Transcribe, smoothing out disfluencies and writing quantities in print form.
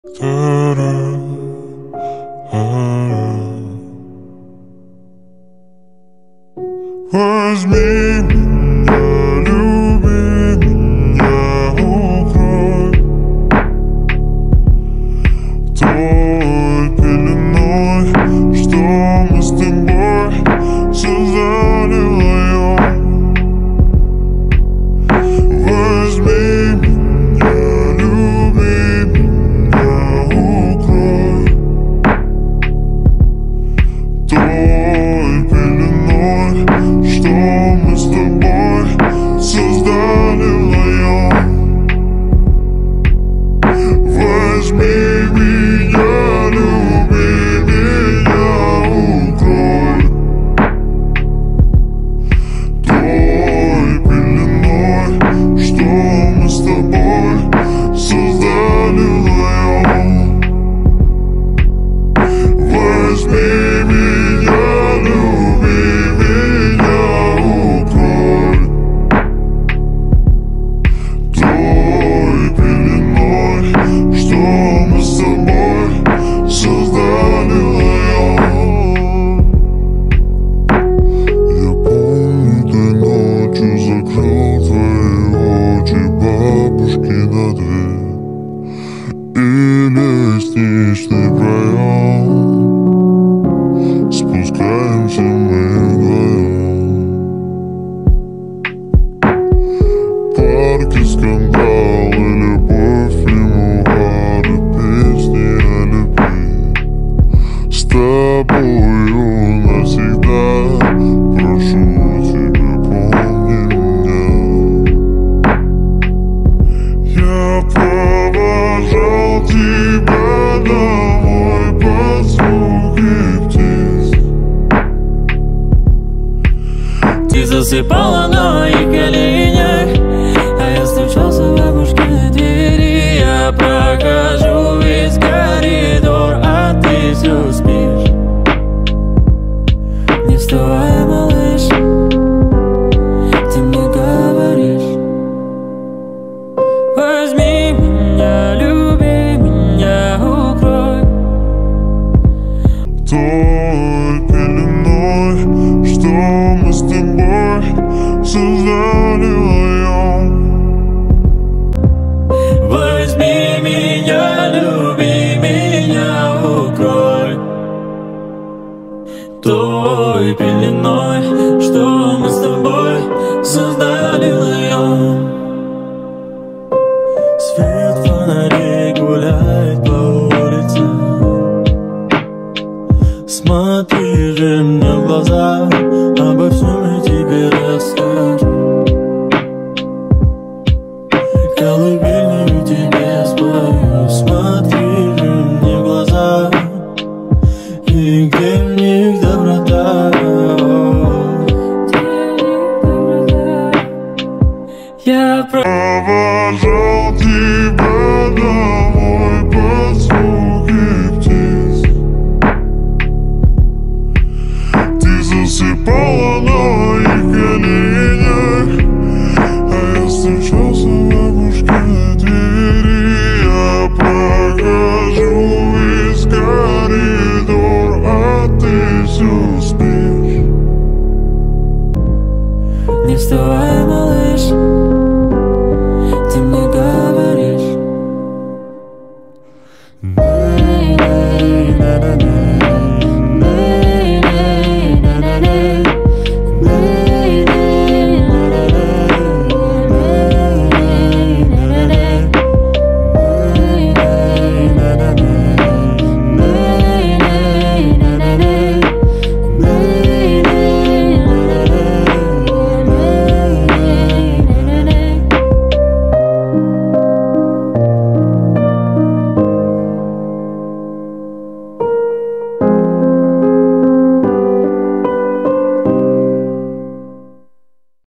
Возьми меня, люби меня, укрой той пеленой, что мы с тобой создали вдвоем. Возьми меня, люби меня, укрой той пеленой, что мы с тобой создали вдвоем. Возьми меня, люби меня, укрой той пеленой, что мы с тобой создали вдвоем. Возьми меня, люби меня, укрой той пеленой, что мы с тобой создали вдвоем. Я помню, той ночью закрыл твои очи, бабушки на дверь и лестничный проем. Спускаемся мы вдвоем. Парки, скандалы, любовь, мемуары, песни о любви. С тобою навсегда, прошу тебя, помни меня. Я провожал тебя домой под звуки птиц. Ты засыпала на моих коленях, а я стучался в бабушкиной двери. Я прохожу весь коридор, а ты все спишь. Не вставай, малыш, ты мне говоришь. Возьми меня, люби меня, укрой Той пеленой, что мы с тобой создали вдвоем. Возьми меня, люби меня, укрой той пеленой, что мы с тобой создали вдвоем. Свет фонарей гуляет по улице. Смотри же мне в глаза, обо всем я тебе расскажу. Колыбельную тебе спою. Смотри же мне в глаза, и где в них доброта. Я Провожал тебя домой под звуки птиц. Ты засыпала на моих коленях, а я стучался в бабушкиной двери. Я прохожу весь коридор, а ты все спишь. не вставай, малыш, ты мне говоришь.